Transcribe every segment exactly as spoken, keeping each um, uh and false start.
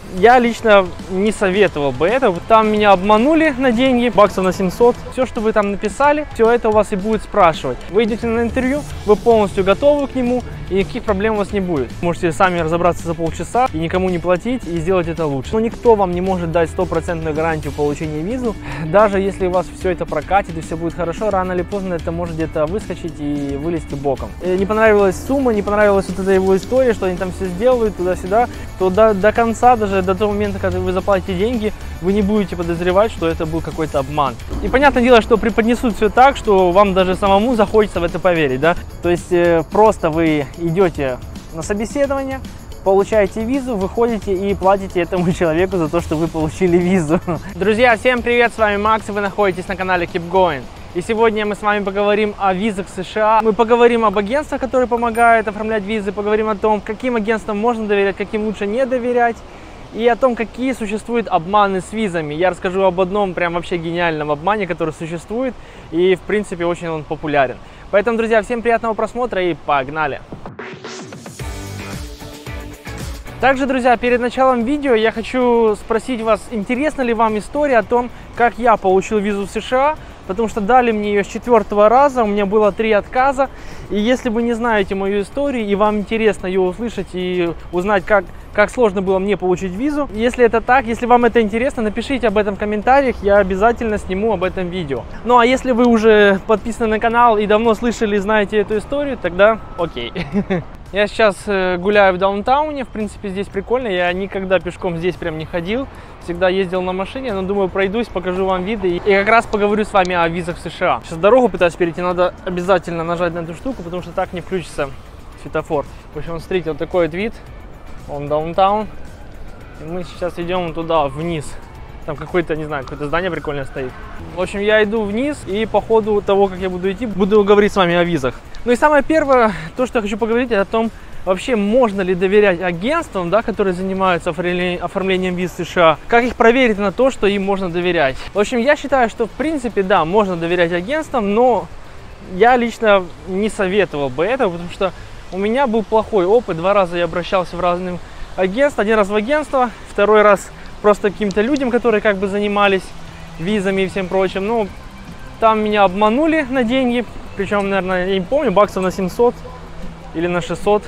Я лично не советовал бы это. Там меня обманули на деньги, баксов на семьсот. Все, что вы там написали, все это у вас и будет спрашивать. Вы идете на интервью, вы полностью готовы к нему, и никаких проблем у вас не будет. Можете сами разобраться за полчаса и никому не платить, и сделать это лучше. Но никто вам не может дать стопроцентную гарантию получения визы. Даже если у вас все это прокатит и все будет хорошо, рано или поздно это может где-то выскочить и вылезти боком. И не понравилась сумма, не понравилась вот эта его история, что они там все сделают туда-сюда, то до, до конца, даже до того момента, когда вы заплатите деньги, вы не будете подозревать, что это был какой-то обман. И понятное дело, что преподнесут все так, что вам даже самому захочется в это поверить, да? То есть э, просто вы идете на собеседование, получаете визу, выходите и платите этому человеку за то, что вы получили визу. Друзья, всем привет, с вами Макс, и вы находитесь на канале Keep Going. И сегодня мы с вами поговорим о визах в США. Мы поговорим об агентствах, которые помогают оформлять визы, поговорим о том, каким агентствам можно доверять, каким лучше не доверять, и о том, какие существуют обманы с визами. Я расскажу об одном прям вообще гениальном обмане, который существует, и в принципе очень он популярен. Поэтому, друзья, всем приятного просмотра и погнали! Также, друзья, перед началом видео я хочу спросить вас, интересна ли вам история о том, как я получил визу в США, потому что дали мне ее с четвертого раза, у меня было три отказа, и если вы не знаете мою историю и вам интересно ее услышать и узнать, как, как сложно было мне получить визу, если это так, если вам это интересно, напишите об этом в комментариях, я обязательно сниму об этом видео. Ну а если вы уже подписаны на канал и давно слышали и знаете эту историю, тогда окей. Я сейчас гуляю в даунтауне, в принципе, здесь прикольно, я никогда пешком здесь прям не ходил, всегда ездил на машине, но думаю, пройдусь, покажу вам виды и как раз поговорю с вами о визах в США. Сейчас дорогу пытаюсь перейти, надо обязательно нажать на эту штуку, потому что так не включится светофор. В общем, смотрите, вот такой вот вид, он даунтаун, и мы сейчас идем туда, вниз. Там какое-то, не знаю, какое-то здание прикольное стоит. В общем, я иду вниз, и по ходу того, как я буду идти, буду говорить с вами о визах. Ну и самое первое, то, что я хочу поговорить, это о том, вообще можно ли доверять агентствам, да, которые занимаются оформлением, оформлением виз в США. Как их проверить на то, что им можно доверять. В общем, я считаю, что в принципе, да, можно доверять агентствам, но я лично не советовал бы этого, потому что у меня был плохой опыт. Два раза я обращался в разные агентства. Один раз в агентство, второй раз просто каким-то людям, которые как бы занимались визами и всем прочим. Ну, там меня обманули на деньги, причем, наверное, я не помню, баксов на семьсот или на шестьсот.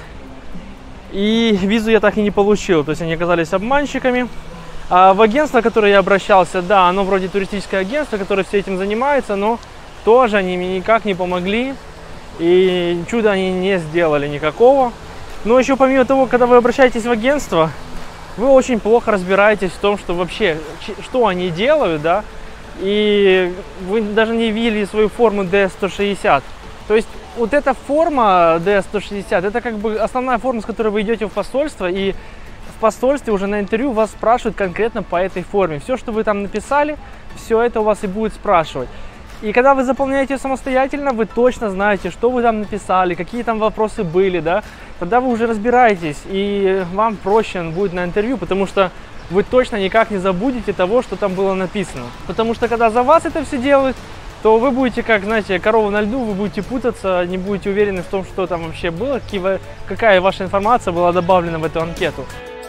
И визу я так и не получил, то есть они оказались обманщиками. А в агентство, в которое я обращался, да, оно вроде туристическое агентство, которое все этим занимается, но тоже они мне никак не помогли. И чуда они не сделали никакого. Но еще помимо того, когда вы обращаетесь в агентство, вы очень плохо разбираетесь в том, что вообще, что они делают, да, и вы даже не видели свою форму дэ сто шестьдесят. То есть вот эта форма дэ сто шестьдесят, это как бы основная форма, с которой вы идете в посольство, и в посольстве уже на интервью вас спрашивают конкретно по этой форме. Все, что вы там написали, все это у вас и будет спрашивать. И когда вы заполняете самостоятельно, вы точно знаете, что вы там написали, какие там вопросы были, да, тогда вы уже разбираетесь, и вам проще будет на интервью, потому что вы точно никак не забудете того, что там было написано. Потому что когда за вас это все делают, то вы будете, как, знаете, корова на льду, вы будете путаться, не будете уверены в том, что там вообще было, какие, какая ваша информация была добавлена в эту анкету.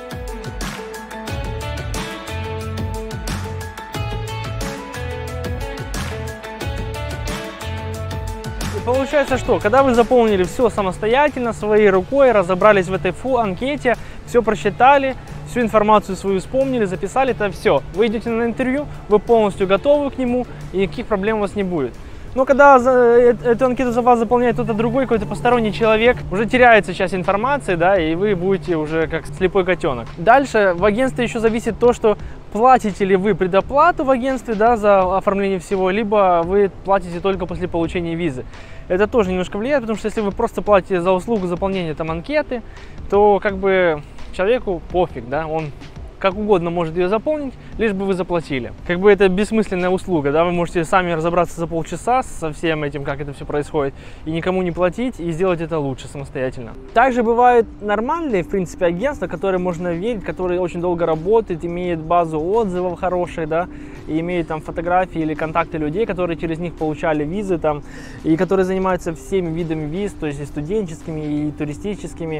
Получается, что когда вы заполнили все самостоятельно, своей рукой, разобрались в этой фу анкете, все просчитали, всю информацию свою вспомнили, записали, это все. Вы идете на интервью, вы полностью готовы к нему, и никаких проблем у вас не будет. Но когда за, эту анкету за вас заполняет кто-то другой, какой-то посторонний человек, уже теряется часть информации, да, и вы будете уже как слепой котенок. Дальше в агентстве еще зависит то, что платите ли вы предоплату в агентстве, да, за оформление всего, либо вы платите только после получения визы. Это тоже немножко влияет, потому что если вы просто платите за услугу заполнения там анкеты, то как бы человеку пофиг, да, он как угодно может ее заполнить, лишь бы вы заплатили. Как бы это бессмысленная услуга, да, вы можете сами разобраться за полчаса со всем этим, как это все происходит, и никому не платить, и сделать это лучше самостоятельно. Также бывают нормальные, в принципе, агентства, которые можно верить, которые очень долго работают, имеют базу отзывов хороших, да, и имеют там фотографии или контакты людей, которые через них получали визы там, и которые занимаются всеми видами виз, то есть и студенческими, и туристическими.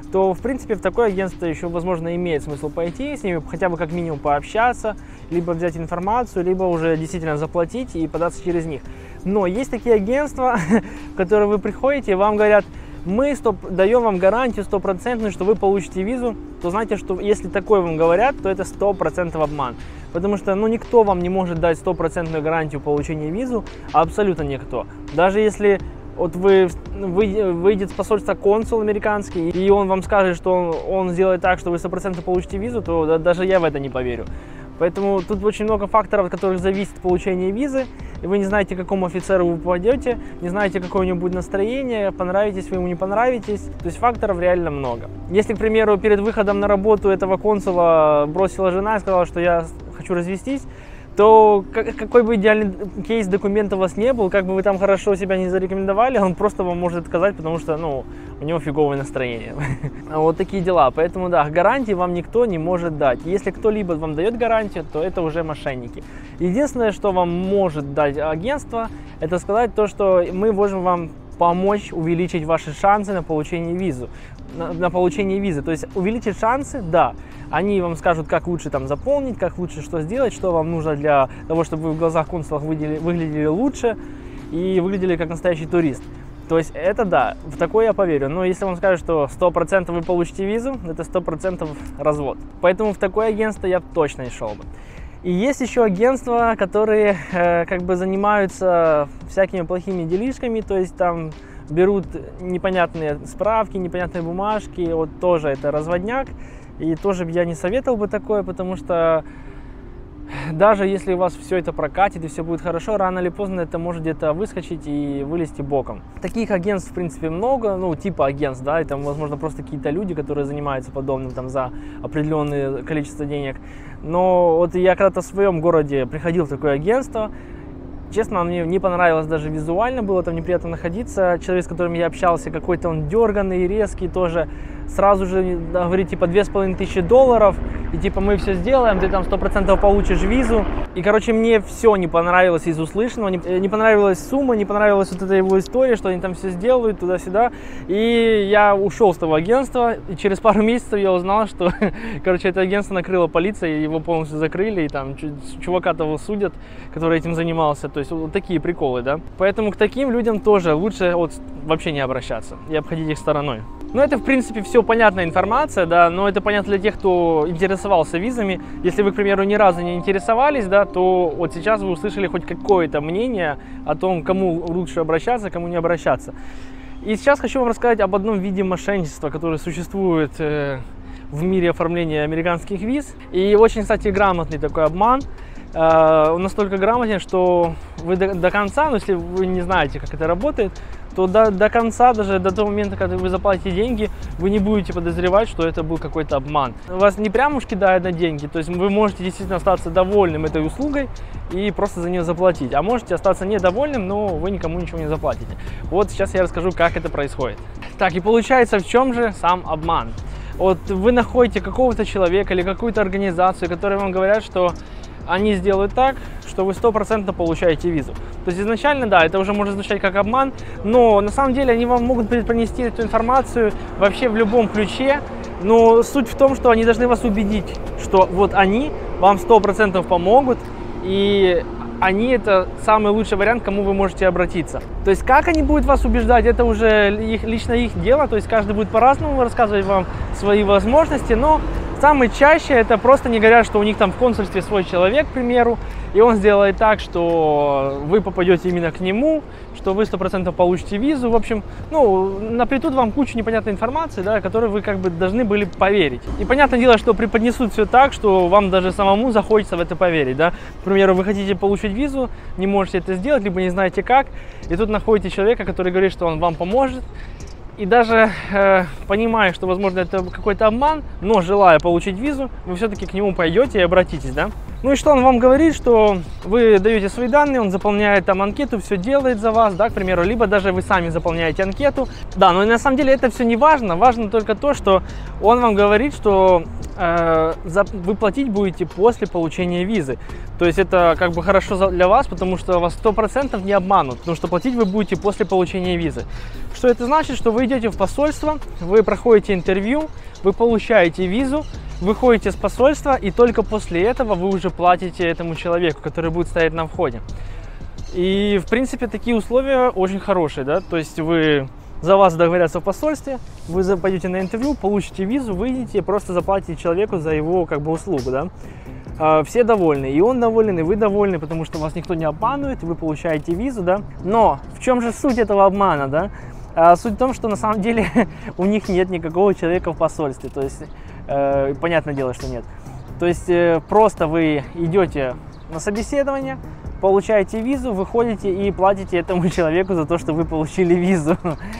то, в принципе, в такое агентство еще, возможно, имеет смысл пойти, с ними хотя бы как минимум пообщаться, либо взять информацию, либо уже действительно заплатить и податься через них. Но есть такие агентства, в которые вы приходите, и вам говорят: мы стоп, даем вам гарантию стопроцентную, что вы получите визу, то знаете, что если такое вам говорят, то это сто процентов обман. Потому что ну, никто вам не может дать стопроцентную гарантию получения визу, абсолютно никто. Даже если вот вы, вы выйдет с посольства консул американский, и он вам скажет, что он, он сделает так, что вы сто процентов получите визу, то да, даже я в это не поверю. Поэтому тут очень много факторов, от которых зависит получение визы, и вы не знаете, к какому офицеру вы попадете, не знаете, какое у него будет настроение, понравитесь вы ему, не понравитесь. То есть факторов реально много. Если, к примеру, перед выходом на работу этого консула бросила жена и сказала, что я хочу развестись, то какой бы идеальный кейс документов у вас не был, как бы вы там хорошо себя не зарекомендовали, он просто вам может отказать, потому что, ну, у него фиговое настроение. Вот такие дела. Поэтому, да, гарантии вам никто не может дать. Если кто-либо вам дает гарантию, то это уже мошенники. Единственное, что вам может дать агентство, это сказать то, что мы можем вам помочь увеличить ваши шансы на получение визы. На, на получение визы. То есть увеличить шансы, да. Они вам скажут, как лучше там заполнить, как лучше что сделать, что вам нужно для того, чтобы вы в глазах консулов выглядели, выглядели лучше и выглядели как настоящий турист. То есть это да, в такое я поверю. Но если вам скажут, что сто процентов вы получите визу, это сто процентов развод. Поэтому в такое агентство я точно не шел бы. И есть еще агентства, которые э, как бы занимаются всякими плохими делишками, то есть там берут непонятные справки, непонятные бумажки, вот тоже это разводняк. И тоже я не советовал бы такое, потому что даже если у вас все это прокатит и все будет хорошо, рано или поздно это может где-то выскочить и вылезти боком. Таких агентств, в принципе, много, ну, типа агентств, да, и там, возможно, просто какие-то люди, которые занимаются подобным там за определенное количество денег. Но вот я когда-то в своем городе приходил в такое агентство. Честно, мне не понравилось даже визуально, было там неприятно находиться. Человек, с которым я общался, какой-то он дерганный, резкий тоже. Сразу же говорит, типа, две с половиной тысячи долларов, и типа мы все сделаем, ты там сто процентов получишь визу. И, короче, мне все не понравилось из услышанного, не, не понравилась сумма, не понравилась вот эта его история, что они там все сделают, туда-сюда. И я ушел с того агентства, и через пару месяцев я узнал, что, короче, это агентство накрыло полиция, его полностью закрыли, и там чувака того судят, который этим занимался. То есть вот такие приколы, да. Поэтому к таким людям тоже лучше вот вообще не обращаться и обходить их стороной. Ну, это, в принципе, все понятная информация, да, но это понятно для тех, кто интересовался визами. Если вы, к примеру, ни разу не интересовались, да, то вот сейчас вы услышали хоть какое-то мнение о том, кому лучше обращаться, кому не обращаться. И сейчас хочу вам рассказать об одном виде мошенничества, которое существует э, в мире оформления американских виз. И очень, кстати, грамотный такой обман. Он настолько грамотен, что вы до, до конца, ну, если вы не знаете, как это работает, то до, до конца, даже до того момента, когда вы заплатите деньги, вы не будете подозревать, что это был какой-то обман. Вас не прям уж кидают на деньги, то есть вы можете действительно остаться довольным этой услугой и просто за нее заплатить. А можете остаться недовольным, но вы никому ничего не заплатите. Вот сейчас я расскажу, как это происходит. Так, и получается, в чем же сам обман? Вот вы находите какого-то человека или какую-то организацию, которые вам говорят, что они сделают так, что вы сто процентов получаете визу. То есть изначально, да, это уже может звучать как обман, но на самом деле они вам могут принести эту информацию вообще в любом ключе. Но суть в том, что они должны вас убедить, что вот они вам сто процентов помогут, и они это самый лучший вариант, к кому вы можете обратиться. То есть как они будут вас убеждать, это уже их, лично их дело, то есть каждый будет по-разному рассказывать вам свои возможности, но самое чаще это просто не говорят, что у них там в консульстве свой человек, к примеру, и он сделает так, что вы попадете именно к нему, что вы сто процентов получите визу. В общем, ну, наплетут вам кучу непонятной информации, да, которой вы как бы должны были поверить. И понятное дело, что преподнесут все так, что вам даже самому захочется в это поверить, да. К примеру, вы хотите получить визу, не можете это сделать, либо не знаете как, и тут находите человека, который говорит, что он вам поможет. И даже э, понимая, что, возможно, это какой-то обман, но желая получить визу, вы все-таки к нему пойдете и обратитесь, да? Ну и что он вам говорит, что вы даете свои данные, он заполняет там анкету, все делает за вас, да, к примеру, либо даже вы сами заполняете анкету. Да, но на самом деле это все не важно, важно только то, что он вам говорит, что э, за, вы платить будете после получения визы. То есть это как бы хорошо для вас, потому что вас сто процентов не обманут, потому что платить вы будете после получения визы. Что это значит? Что вы идете в посольство, вы проходите интервью, вы получаете визу, выходите с посольства, и только после этого вы уже платите этому человеку, который будет стоять на входе. И, в принципе, такие условия очень хорошие, да, то есть вы, за вас договорятся в посольстве, вы пойдете на интервью, получите визу, выйдете, просто заплатите человеку за его, как бы, услугу, да. А, все довольны, и он доволен, и вы довольны, потому что вас никто не обманывает, вы получаете визу, да. Но в чем же суть этого обмана, да? А, суть в том, что на самом деле у них нет никакого человека в посольстве, то есть... Э, понятное дело, что нет. То есть э, просто вы идете на собеседование, получаете визу, выходите и платите этому человеку за то, что вы получили визу.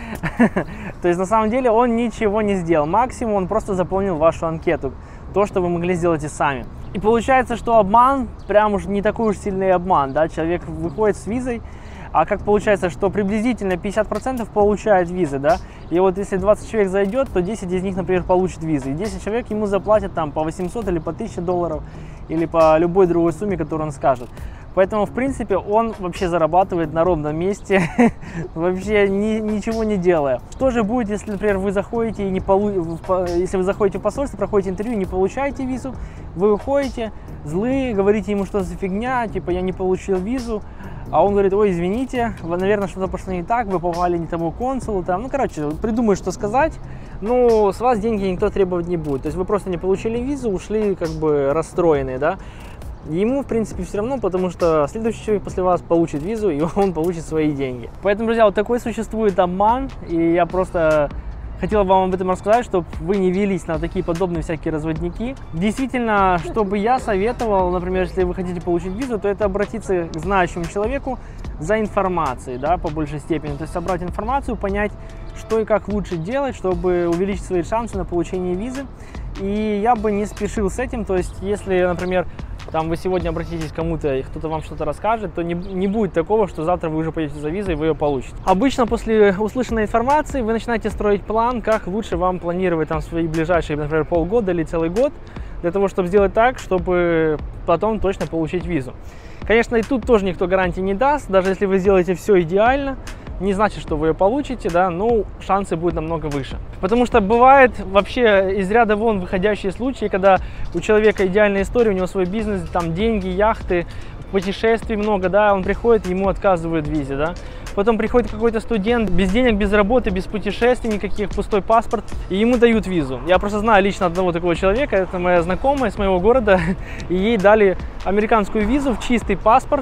То есть на самом деле он ничего не сделал. Максимум он просто заполнил вашу анкету. То, что вы могли сделать и сами. И получается, что обман, прям уж не такой уж сильный обман, да, человек выходит с визой, а как получается, что приблизительно пятьдесят процентов получают визы, да, и вот если двадцать человек зайдет, то десять из них, например, получат визы, и десять человек ему заплатят там по восемьсот или по тысяче долларов, или по любой другой сумме, которую он скажет. Поэтому, в принципе, он вообще зарабатывает на ровном месте, вообще ни, ничего не делая. Что же будет, если, например, вы заходите и не полу... если вы заходите в посольство, проходите интервью, не получаете визу, вы уходите, злые, говорите ему, что за фигня, типа, я не получил визу, а он говорит, ой, извините, вы, наверное, что-то пошло не так, вы попали не тому консулу, там, ну, короче, придумай, что сказать, но с вас деньги никто требовать не будет. То есть вы просто не получили визу, ушли, как бы, расстроенные, да. Ему, в принципе, все равно, потому что следующий человек после вас получит визу, и он получит свои деньги. Поэтому, друзья, вот такой существует обман, и я просто хотел вам об этом рассказать, чтобы вы не велись на такие подобные всякие разводники. Действительно, что бы я советовал, например, если вы хотите получить визу, то это обратиться к знающему человеку за информацией, да, по большей степени. То есть собрать информацию, понять, что и как лучше делать, чтобы увеличить свои шансы на получение визы. И я бы не спешил с этим, то есть если, например, там вы сегодня обратитесь к кому-то, и кто-то вам что-то расскажет, то не, не будет такого, что завтра вы уже пойдете за визой и вы ее получите. Обычно после услышанной информации вы начинаете строить план, как лучше вам планировать там свои ближайшие, например, полгода или целый год, для того, чтобы сделать так, чтобы потом точно получить визу. Конечно, и тут тоже никто гарантии не даст, даже если вы сделаете все идеально, не значит, что вы ее получите, да, но шансы будут намного выше. Потому что бывает вообще из ряда вон выходящие случаи, когда у человека идеальная история, у него свой бизнес, там деньги, яхты, путешествий много, да, он приходит, ему отказывают в визе, да. Потом приходит какой-то студент без денег, без работы, без путешествий никаких, пустой паспорт, и ему дают визу. Я просто знаю лично одного такого человека, это моя знакомая с моего города, и ей дали американскую визу в чистый паспорт.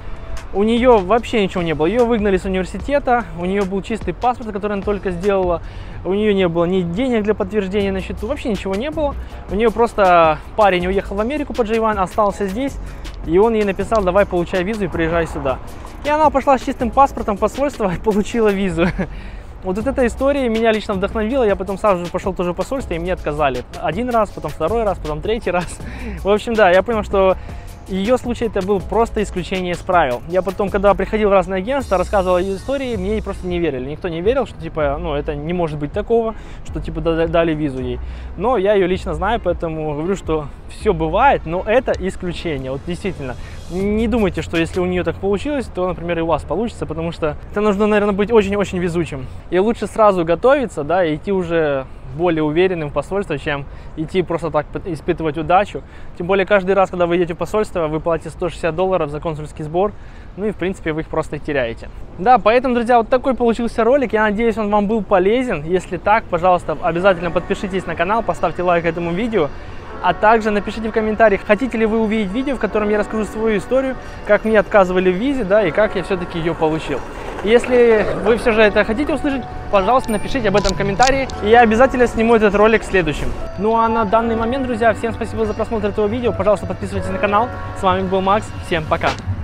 У нее вообще ничего не было, ее выгнали с университета, у нее был чистый паспорт, который она только сделала, у нее не было ни денег для подтверждения на счету, вообще ничего не было. У нее просто парень уехал в Америку по джей один, остался здесь, и он ей написал, давай получай визу и приезжай сюда. И она пошла с чистым паспортом в посольство и получила визу. Вот эта история меня лично вдохновила, я потом сразу же пошел тоже в посольство, и мне отказали. Один раз, потом второй раз, потом третий раз. В общем, да, я понял, что ее случай это был просто исключение из правил. Я потом, когда приходил в разные агентства, рассказывал ее истории, мне просто не верили. Никто не верил, что типа, ну, это не может быть такого, что типа дали визу ей. Но я ее лично знаю, поэтому говорю, что все бывает, но это исключение. Вот действительно, не думайте, что если у нее так получилось, то, например, и у вас получится, потому что это нужно, наверное, быть очень-очень везучим. И лучше сразу готовиться, да, и идти уже более уверенным в посольство, чем идти просто так испытывать удачу. Тем более каждый раз, когда вы идете в посольство, вы платите сто шестьдесят долларов за консульский сбор, ну и в принципе вы их просто теряете. Да, поэтому, друзья, вот такой получился ролик. Я надеюсь, он вам был полезен. Если так, пожалуйста, обязательно подпишитесь на канал, поставьте лайк этому видео. А также напишите в комментариях, хотите ли вы увидеть видео, в котором я расскажу свою историю, как мне отказывали в визе, да, и как я все-таки ее получил. Если вы все же это хотите услышать, пожалуйста, напишите об этом в комментарии, и я обязательно сниму этот ролик следующим. Ну а на данный момент, друзья, всем спасибо за просмотр этого видео, пожалуйста, подписывайтесь на канал. С вами был Макс, всем пока!